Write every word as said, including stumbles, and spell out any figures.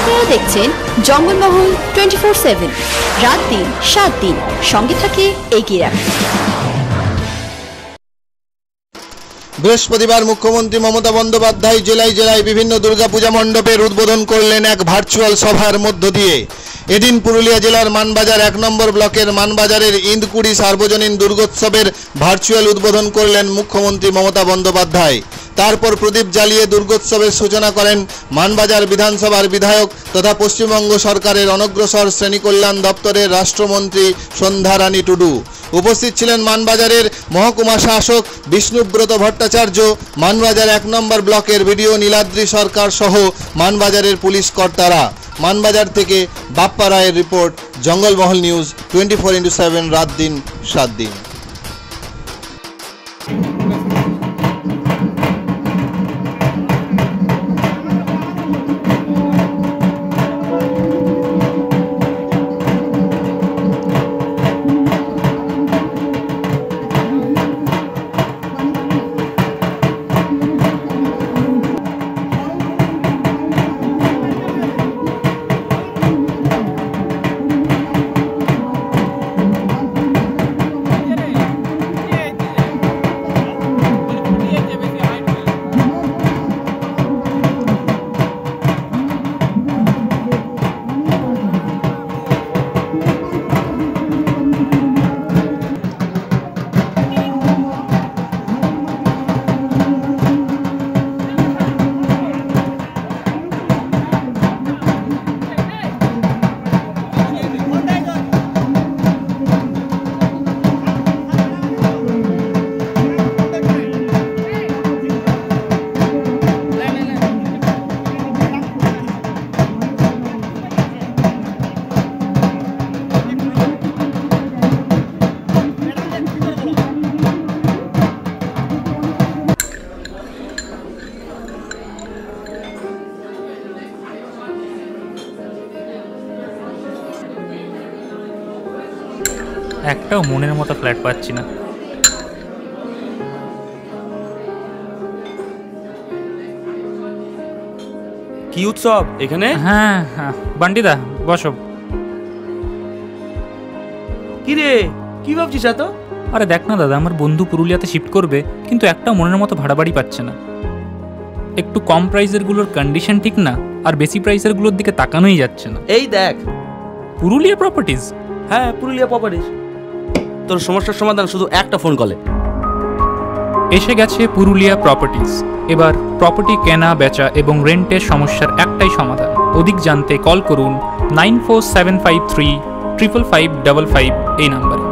আপনারা দেখছেন Jangalmahal twenty four seven, রাত দিন সাত দিন সঙ্গে থাকে এগিয়ে রাখে। বৃহস্পতিবার মুখ্যমন্ত্রী মমতা বন্দ্যোপাধ্যায় জেলায় জেলায় বিভিন্ন দুর্গাপূজা মণ্ডপের উদ্বোধন করলেন এক ভার্চুয়াল সভার মধ্য দিয়ে। এদিন পুরুলিয়া জেলার মানবাজার এক নম্বর ব্লকের মানবাজারের ইন্দকুড়ি সার্বজনীন দুর্গোৎসবের ভার্চুয়াল উদ্বোধন করলেন মুখ্যমন্ত্রী মমতা বন্দ্যোপাধ্যায়। তারপর প্রদীপ জ্বালিয়ে দুর্গোৎসবের সূচনা করেন মানবাজার বিধানসভার বিধায়ক তথা পশ্চিমবঙ্গ সরকারের অনগ্রসর শ্রেণী কল্যাণ দপ্তরের রাষ্ট্রমন্ত্রী সন্ধ্যা রানী টুডু। উপস্থিত ছিলেন মানবাজারের মহকুমা শাসক বিষ্ণুব্রত ভট্টাচার্য, মানবাজার এক নম্বর ব্লকের বিডিও নীলাদ্রি সরকার সহ মানবাজারের পুলিশ কর্তারা। মানবাজার থেকে বাপ্পা রায়ের report, Jangalmahal news twenty four into seven, রাত দিন সাত দিন। একটাও মনের মতো ফ্ল্যাট পাচ্ছি না। কি উৎসব এখানে? হ্যাঁ হ্যাঁ বান্টিদা বসো। কি রে, কি ভাবছিস এত? আরে দেখ না দাদা, আমার বন্ধু পুরুলিয়াতে শিফট করবে, কিন্তু একটা মনের মতো ভাড়া বাড়ি পাচ্ছে না। একটু কম প্রাইসের গুলোর কন্ডিশন ঠিক না, আর বেশি প্রাইসের গুলোর দিকে তাকানোই যাচ্ছে না। এই দেখ, পুরুলিয়া প্রপার্টিজ। হ্যাঁ পুরুলিয়া প্রপার্টিজ। তোর সমস্যার সমাধান শুধু একটা ফোন কলে। এসে গেছে পুরুলিয়া প্রপার্টিজ। এবার প্রপার্টি কেনা বেচা এবং রেন্টের সমস্যার একটাই সমাধান। অধিক জানতে কল করুন nine four seven five three triple five double five এই নাম্বারে।